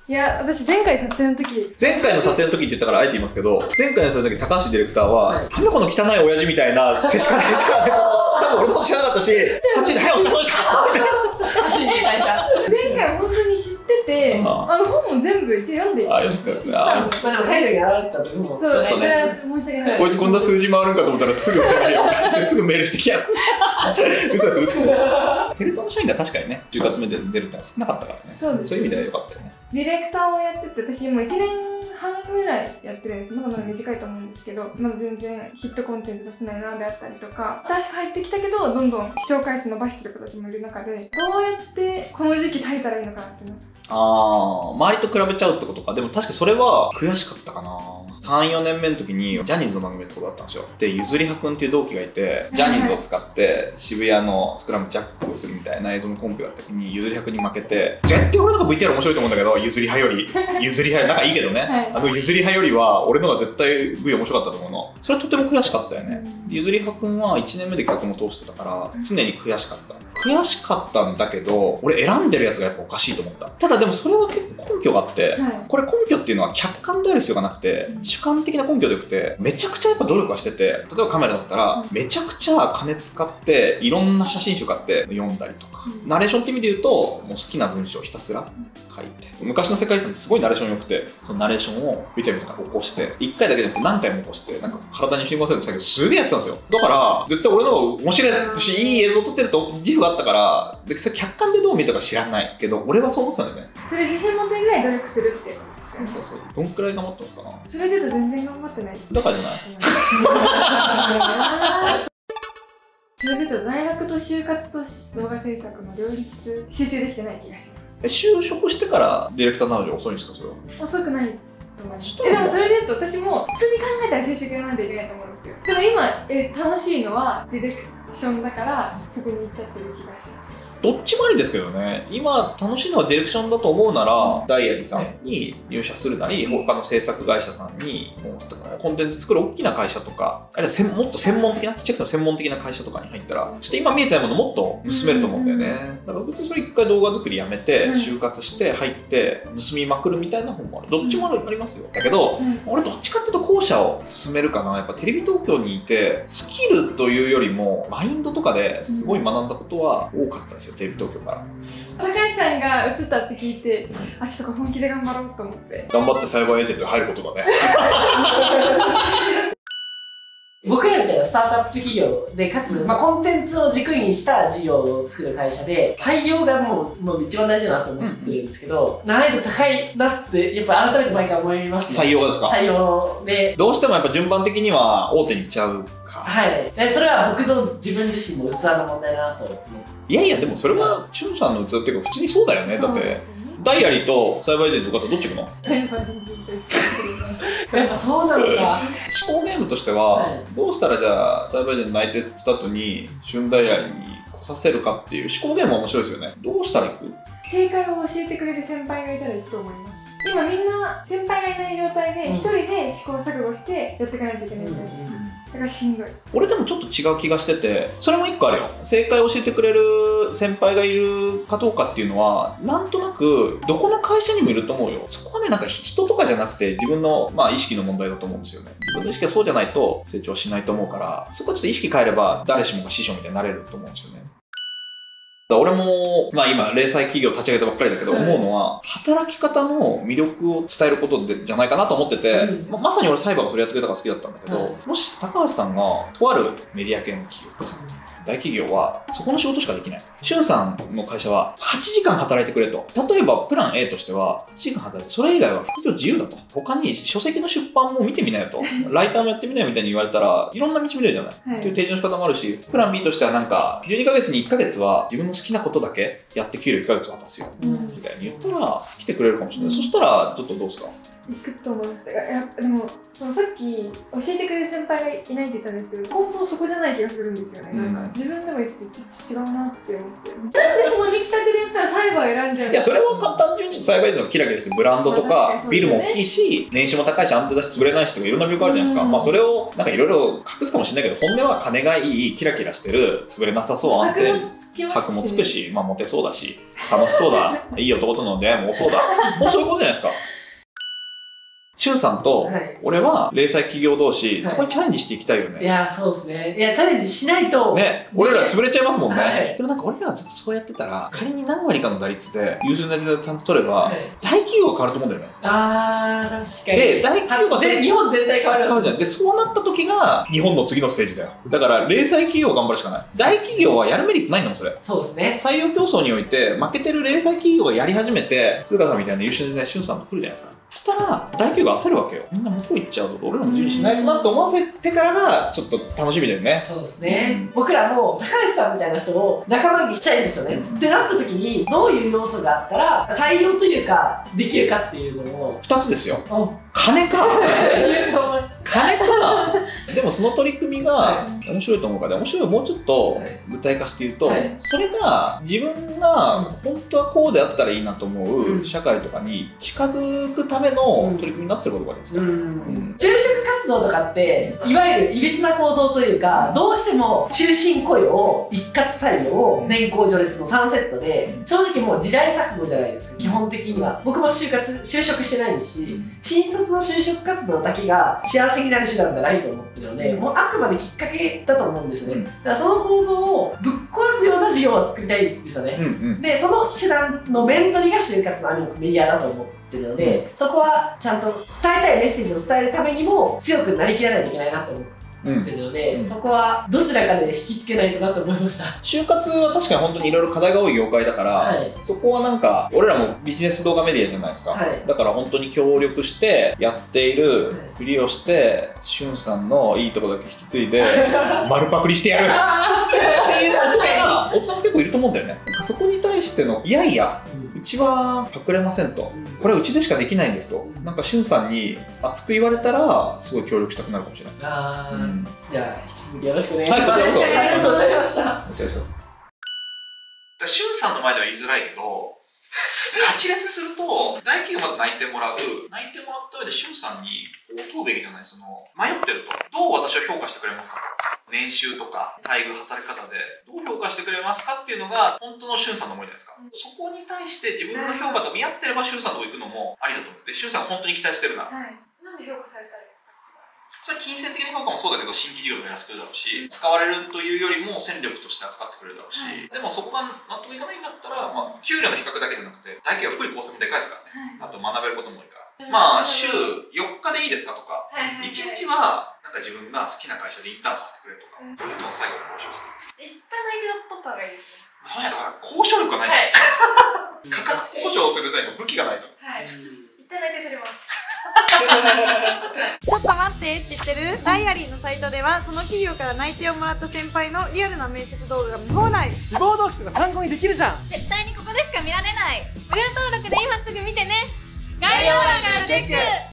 いや、私前回撮影の時。 前回の撮影の時って言ったからあえて言いますけど、前回の撮影の時、高橋ディレクターは、なんだこの汚い親父みたいな接し方でしたね。多分俺のこと知らなかったし、8時で、はい、お疲れ様でした前回本当に知ってて、本も全部一応読んで。 あ、読んでたんですね。 まあでも態度に現れたと思う。 そう、それは申し訳ない。 こいつこんな数字回るんかと思ったらすぐメールしてきやがる。嘘です。テレ東の社員が確かにね、10月目で出るってのは少なかったからね。そういう意味では良かったよね。 ディレクターをやってて、私も1年半ぐらいやってるんです。まだまだ短いと思うんですけど、まだ全然ヒットコンテンツ出せないなであったりとか、新しく入ってきたけど、どんどん視聴回数伸ばしてる子たちもいる中で、どうやってこの時期耐えたらいいのかなっていうの。 周りと比べちゃうってことか。でも確かそれは悔しかったかな。3、4年目の時にジャニーズの番組ってことだったんですよ。で、ゆずりはくんっていう同期がいて、ジャニーズを使って渋谷のスクラムジャックをするみたいな映像のコンペがあった時にゆずりはくんに負けて、絶対俺の方が VTR 面白いと思うんだけど、ゆずりはより。ゆずりは仲いいけどね。ゆずりはよりは俺の方が絶対 V 面白かったと思うの。それはとても悔しかったよね。ゆずりはくんは1年目で企画も通してたから、常に悔しかった。悔しかったんだけど、俺選んでるやつがやっぱおかしいと思った。ただでもそれは結構根拠があって、これ根拠っていうのは客観である必要がなくて、主観的な根拠でよくて、めちゃくちゃやっぱ努力はしてて、例えばカメラだったら、めちゃくちゃ金使って、いろんな写真集買って読んだりとか、ナレーションって意味で言うと、もう好きな文章をひたすら書いて、昔の世界遺産ってすごいナレーション良くて、そのナレーションを見てみたら起こして、1回だけじゃなくて何回も起こして、なんか体に染み込ませるんですけど、すげえやってたんですよ。だから、絶対俺の方が面白いし、いい映像撮ってると自負があったから、で、それ客観でどう見えたか知らないけど、俺はそう思ってたんだよね。 それ自信持ってぐらい努力するって。 そう。どんくらい頑張ってますかな。 それで言うと全然頑張ってない。 だからじゃない。 それで言うと大学と就活と動画制作の両立、集中できてない気がします。 就職してからディレクターなのに遅いんですか、それは。 遅くないと思います。でもそれで言うと私も普通に考えたら就職やらないといけないと思うんですよ。でも今、楽しいのはディレクションだからそこに行っちゃってる気がします。 どっちもありですけどね。今楽しいのはディレクションだと思うなら、ダイアリーさんに入社するなり、他の制作会社さんにコンテンツ作る大きな会社とか、あるいはもっと専門的な、ちっちゃくても専門的な会社とかに入ったら、ちょっと今見えてないものもっと盗めると思うんだよね。だから別にそれ一回動画作りやめて、就活して入って盗みまくるみたいな本もある。どっちもありますよ。だけど、俺どっちかっていうと後者を進めるかな。やっぱテレビ東京にいて、スキルというよりも、マインドとかですごい学んだことは多かったんですよ。テレビ東京から。 高橋さんが映ったって聞いて、あ、ちょっと本気で頑張ろうと思って。 頑張ってサイバーエージェントに入ることだね。 僕らみたいなスタートアップ企業で、かつ、コンテンツを軸にした事業を作る会社で、採用がもう一番大事だなと思ってるんですけど、難易度高いなって、やっぱ改めて毎回思いますね。 採用がですか？ 採用で。 どうしてもやっぱ順番的には大手に行っちゃうか。 はい。それは僕と自分自身の器の問題だなと思って。 いやいや、でもそれは、チュンさんの器っていうか、普通にそうだよね。だって、ダイアリーとサイバーエージェントとかとどっち行くの？ やっぱそうなのか。 思考ゲームとしては、どうしたらじゃあサイバーエージェント内定スタートに旬ダイアリーに来させるかっていう思考ゲームは面白いですよね。どうしたら行く？ 正解を教えてくれる先輩がいたら行くと思います。今みんな先輩がいない状態で一人で試行錯誤してやっていかないといけないじゃないですか。だからしんどい。 俺でもちょっと違う気がしてて、それも一個あるよ。正解を教えてくれる先輩がいるかどうかっていうのは、なんとなくどこの会社にもいると思うよ。そこはね、なんか人とかじゃなくて自分の意識の問題だと思うんですよね。自分の意識がそうじゃないと成長しないと思うから、そこはちょっと意識変えれば誰しもが師匠みたいになれると思うんですよね。俺も、今、零細企業立ち上げたばっかりだけど、思うのは、働き方の魅力を伝えることじゃないかなと思ってて、まさに俺サイバーがそれやってくれたから好きだったんだけど、もし高橋さんが、とあるメディア系の企業、大企業は、そこの仕事しかできない。しゅんさんの会社は、8時間働いてくれと。例えば、プラン A としては、8時間働いて、それ以外は副業自由だと。他に書籍の出版も見てみなよと。ライターもやってみなよみたいに言われたら、いろんな道見れるじゃない。っていう提示の仕方もあるし、プラン B としてはなんか、12ヶ月に1ヶ月は自分の好きなことだけやって給料1ヶ月渡すよ。みたいに言ったら、来てくれるかもしれない。そしたら、ちょっとどうですか？ 行くと思いました。でもそのさっき教えてくれる先輩がいないって言ったんですけど、根本そこじゃない気がするんですよね。なんか自分でも言ってちょっと違うなって思って、なんでその力択でやったらサイバー選んじゃうの？ いや、それは単純に栽培のキラキラしてるブランドとか、ビルも大きいし、年収も高いし、安定だし、潰れないしとかいろんな魅力あるじゃないですか。まあそれをなんかいろいろ隠すかもしれないけど、本音は金がいい、キラキラしてる、潰れなさそう、安定、箔もつくし、まあモテそうだし、楽しそうだ、いい男との出会いも多そうだ。もうそういうことじゃないですか。しゅんさんと俺は零細企業同士、そこにチャレンジしていきたいよね。 いや、そうですね。いや、チャレンジしないと。 ね、俺ら潰れちゃいますもんね。 はい、 でもなんか俺らはずっとそうやってたら、仮に何割かの打率で優秀な人材をちゃんと取れば、大企業が変わると思うんだよね。 あー、確かに。 で、大企業がそれ日本全体変わるじゃん。 で、そうなった時が日本の次のステージだよ。だから零細企業頑張るしかない。大企業はやるメリットないんだもん、それ。 そうですね。 採用競争において負けてる零細企業がやり始めて、鈴鹿さんみたいな優秀な人材、しゅんさんと来るじゃないですか。そしたら大企業が焦るわけよ。みんな向こう行っちゃうぞと、俺らも自由にしないとなって思わせてからがちょっと楽しみだよね。 そうですね。僕らも高橋さんみたいな人を仲間にしちゃいんですよね。ってなった時にどういう要素があったら採用というかできるかっていうのを 2つですよ。金か金かでもその取り組みが面白いと思うから、面白いをもうちょっと具体化して言うと、それが自分が本当はこうであったらいいなと思う社会とかに近づくための取り組みになってることがあるんですか。 就職活動とかっていわゆるいびつな構造というか、どうしても終身雇用、一括採用、年功序列の3セットで、正直もう時代錯誤じゃないですか、基本的には。僕も就職してないし、新卒の就職活動だけが幸せになる手段じゃないと思ってるので、もうあくまできっかけだと思うんですね。だからその構造をぶっ壊すような事業を作りたいんですよね。で、その手段の面取りが就活のアニメメディアだと思ってるので、そこはちゃんと伝えたいメッセージを伝えるためにも強くなりきらないといけないなと思ってるので、そこはどちらかで引きつけないとなと思いました。 就活は確かに本当にいろいろ課題が多い業界だから、そこはなんか俺らもビジネス動画メディアじゃないですか、だから本当に協力してやっているふりをして、しゅんさんのいいとこだけ引き継いで丸パクリしてやるっていうのが大人結構いると思うんだよね。そこに対してのいやいや、うちはパクれませんと、これはうちでしかできないんですと、なんかしゅんさんに熱く言われたらすごい協力したくなるかもしれない。 じゃあ引き続きよろしくお願いします。 はい、こちらこそありがとうございました。 お願いします。しゅんさんの前では言いづらいけど、ガチレスすると大企業まず内定もらった上でしゅんさんにこう問うべきじゃない、その迷ってるとどう私を評価してくれますか、年収とか待遇、働き方でどう評価してくれますかっていうのが本当のしゅんさんの思いじゃないですか。そこに対して自分の評価と見合ってればしゅんさんのとこ行くのもありだと思って、しゅんさん本当に期待してるなら、 なんで評価されたらいいですか。 それ金銭的な評価もそうだけど、新規事業とかやらせてくれるだろうし、使われるというよりも戦力として扱ってくれるだろうし、でもそこが納得いかないんだったら、まあ、給料の比較だけじゃなくて大企業福利厚生もでかいですから、あと学べることも多いから、まあ週4日でいいですかとか、1日はなんか自分が好きな会社でインターンさせてくれとか、最後交渉する。 一旦相手だった方がいいですね。 そうや、だから交渉力がない、価格交渉をする際の武器がないと。 一旦相手すれます。 ちょっと待って、知ってる？ダイアリーのサイトではその企業から内定をもらった先輩のリアルな面接動画が見放題。 志望動機とか参考にできるじゃん。 絶対にここでしか見られない。 無料登録で今すぐ見てね。 概要欄からチェック。